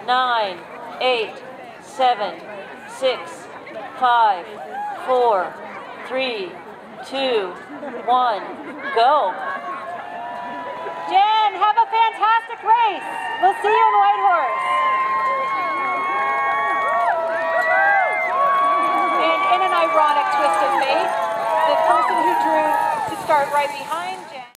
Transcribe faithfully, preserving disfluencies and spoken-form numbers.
nine, eight, seven, six, five, four, three, two, one, go. Jen, have a fantastic race. We'll see you in Whitehorse. And in an ironic twist of fate, the person who drew to start right behind